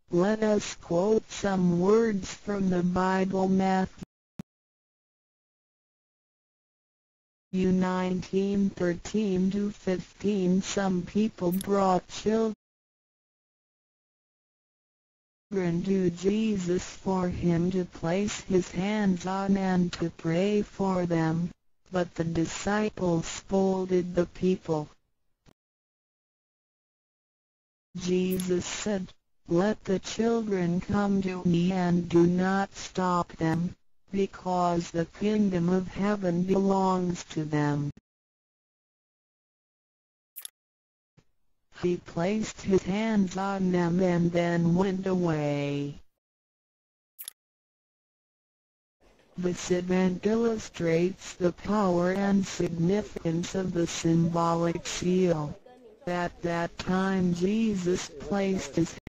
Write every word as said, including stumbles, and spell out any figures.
let us quote some words from the Bible. Matthew nineteen thirteen to fifteen. Some people brought children to Jesus for him to place his hands on and to pray for them, but the disciples scolded the people. Jesus said, "Let the children come to me and do not stop them, because the kingdom of heaven belongs to them." He placed his hands on them and then went away. This event illustrates the power and significance of the symbolic seal. At that time Jesus placed his